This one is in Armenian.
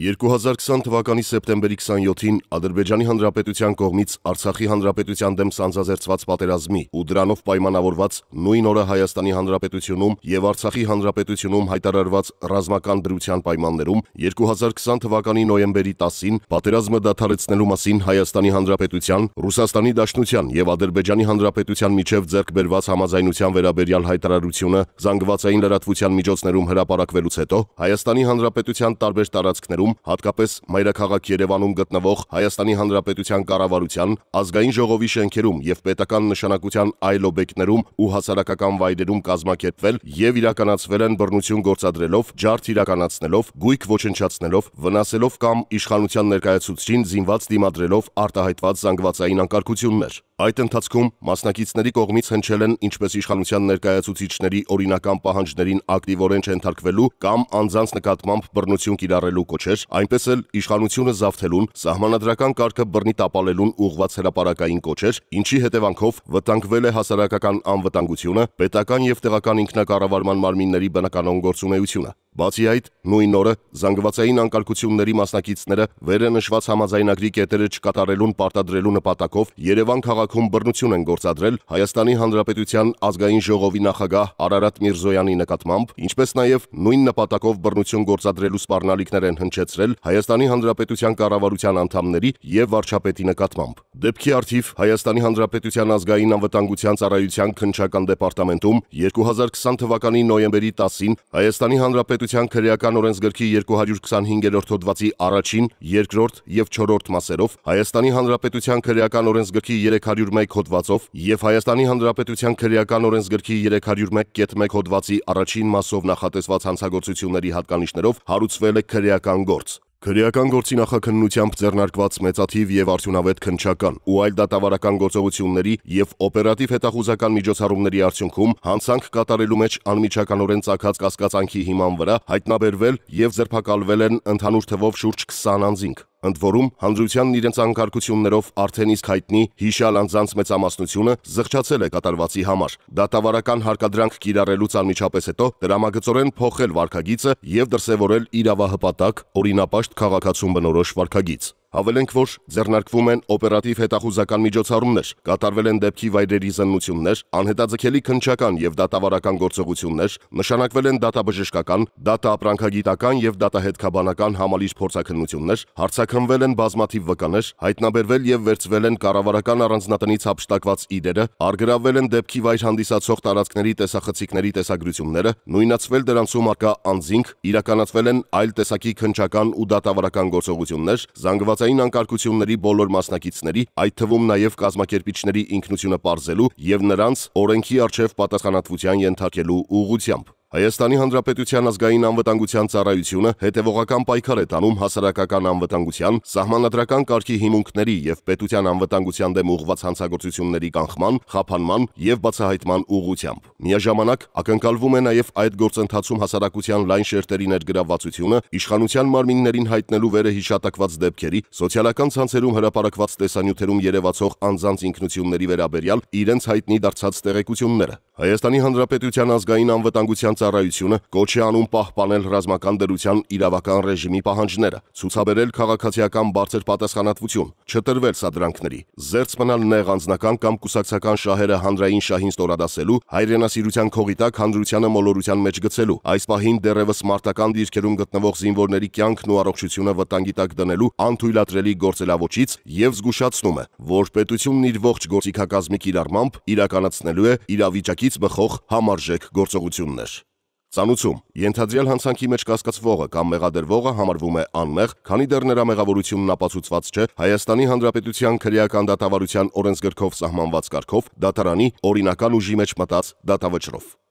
2020 թվականի սեպտեմբերի 27-ին Ադրբեջանի Հանրապետության կողմից Արցախի Հանրապետության դեմ սանձազերծված պատերազմի ու դրանով պայմանավորված նույն օրը Հայաստանի Հանրապետությունում եւ Արցախի Հանրապետությունում հայտարարված ռազմական դրության պայմաններում 2020 թվականի նոյեմբերի 10-ին պատերազմը դադարեցնելու մասին Հայաստանի Հանրապետության, Ռուսաստանի Դաշնության եւ Ադրբեջանի Հանրապետության միջև ձեռք բերված համաձայնության վերաբերյալ հայտարարությունը զանգվածային լրատվության միջոցներում հրապարակվելուց հետո Հայաստանի Հանրապետության տարբեր տարածքներում հատկապես մայրաքաղաք Երևանում գտնվող Հայաստանի Հանրապետության կառավարության, ազգային ժողովի շենքերում եւ պետական նշանակության այլ օբյեկտներում ու հասարակական վայրերում կազմակերպվել եւ իրականացվել են բռնություն գործադրելով, ջարդ իրականացնելով, գույք ոչնչացնելով, վնասելով կամ իշխանության ներկայացուցչին զինված դիմադրելով արտահայտված զանգվածային անկարգություններ։ Այդ ընթացքում մասնակիցների կողմից հնչել են ինչպես իշխանության ներկայացուցիչների օրինական պահանջներին ակտիվորեն չենթարկվելու կամ անձանց նկատմամբ բռնություն կիրառելու կոչեր, այնպես էլ իշխանությունը զավթելուն, սահմանադրական կարգը բռնի տապալելուն ուղղված հրապարակային կոչեր, ինչի հետևանքով վտանգվել է հասարակական անվտանգությունը, պետական եւ տեղական ինքնակառավարման մարմինների բնականոն գործունեությունը։ Բացի այդ, նույն օրը զանգվածային անկարգությունների մասնակիցները վերը նշված համաձայնագրի կետերը չկատարելուն պարտադրելու նպատակով Երևան քաղաքում բռնություն են գործադրել Հայաստանի Հանրապետության ազգային ժողովի նախագահ Արարատ Միրզոյանի նկատմամբ, ինչպես նաև նույն նպատակով բռնություն գործադրելու սպառնալիքներ են հնչեցրել Հայաստանի Հանրապետության կառավարության անդամների եւ վարչապետի նկատմամբ։ Դեպքի առթիվ Հայաստանի Հանրապետության ազգային անվտանգության ծառայության քննչական դեպարտամենտում 2020 թվականի նոյեմբերի 10-ին Հայաստանի Հանրապետության քրեական օրենսգրքի 225-րդ հոդվածի առաջին, երկրորդ եւ չորրորդ մասերով, Հայաստանի Հանրապետության քրեական օրենսգրքի 301 հոդվածով եւ Հայաստանի Հանրապետության քրեական օրենսգրքի 301.1 հոդվածի առաջին մասով նախատեսված հանցագործությունների հատկանիշներով հարուցվել է քրեական գործ։ Քրեական գործի նախաքննությամբ ձեռնարկված մեծաթիվ եւ արդյունավետ քննչական ու այլ դատավարական գործողությունների եւ օպերատիվ հետախուզական միջոցառումների արդյունքում հանցանք կատարելու մեջ անմիջականորեն ծագած կասկածանքի հիման վրա հայտնաբերվել եւ ձերբակալվել են ընդհանուր թվով շուրջ 20 անձինք։ Ընդ որում, հանրությանն իրենց անկարգություններով արդեն իսկ հայտնի հիշյալ անձանց մեծամասնությունը զղջացել է կատարվածի համար։ Դատավարական հարկադրանք կիրառելուց անմիջապես հետո դրամագծորեն փոխել վարքագիծը եւ դրսեւորել իրավահպատակ, օրինապաշտ քաղաքացուն բնորոշ վարքագիծ։ Հավելենք, որ ձեռնարկվում են օպերատիվ հետախուզական միջոցառումներ, կատարվել են դեպքի վայրերի զննություններ, անհետաձգելի քննչական եւ դատավարական գործողություններ, նշանակվել են դատաբժշկական, դատաապրանքագիտական եւ դատահետքաբանական համալիր փորձաքննություններ, հարձակվել են բազմաթիվ վկաներ, հայտնաբերվել եւ վերցվել են կառավարական առանձնատնից հափշտակված իրերը, արգրավվել են դեպքի վայր հանդիսացող տարածքների տեսախցիկների տեսագրությունները, նույնացվել դրանցում արկա անձինք, իրականացվել են այլ տեսակի քննչական ու դատավարական գործողություններ, զանգվածային անկարգությունների բոլոր մասնակիցների, այդ թվում նաև կազմակերպիչների ինքնությունը պարզելու եւ նրանց օրենքի առջև պատասխանատվության ենթարկելու ուղղությամբ։ Հայաստանի Հանրապետության ազգային անվտանգության ծառայությունը հետևողական պայքար է տանում հասարակական անվտանգության, սահմանադրական կարգի հիմունքների եւ պետության անվտանգության դեմ ուղղված հանցագործությունների կանխման, խափանման եւ բացահայտման ուղղությամբ։ Միաժամանակ ակնկալվում է նաեւ այդ գործընթացում հասարակության լայն շերտերի ներգրավվածությունը, իշխանության մարմիններին հայտնելու վերը հիշատակված դեպքերի, սոցիալական ցանցերում հրապարակված տեսանյութերում երևացող անձանց ինքնությունների վերաբերյալ իրենց հայտնի դարձած տեղեկությունները։ Հայաստանի Հանրապետության ազգային անվտանգության ծառայությունը կոչ է անում պահպանել ռազմական դրության իրավական ռեժիմի պահանջները, ցուցաբերել քաղաքացիական բարձր պատասխանատվություն, չտրվել սադրանքների, զերծ մնալ նեղ անձնական կամ կուսակցական շահերը հանրային շահին ստորադասելու, հայրենասիրության քողի տակ հանրությանը մոլորության մեջ գցելու, այս պահին դեռևս մարտական դիրքերում գտնվող զինվորների կյանքն ու առողջությունը վտանգի տակ դնելու անթույլատրելի գործելավոճից եւ զգուշացնում է, որ պետությունն իր ողջ գործիքակազմի կիրառմամբ իրականացնելու է իրավիճակից բխող համարժեք գործողություններ։ Ծանուցում ենթադրյալ հանցանքի մեջ կասկածվողը կամ մեղադրվողը համարվում է անմեղ, քանի դեռ նրա մեղավորությունն ապացուցված չէ Հայաստանի Հանրապետության քրեական դատավարության օրենսգրքով սահմանված կարգով դատարանի օրինական ուժի մեջ մտած դատավճռով։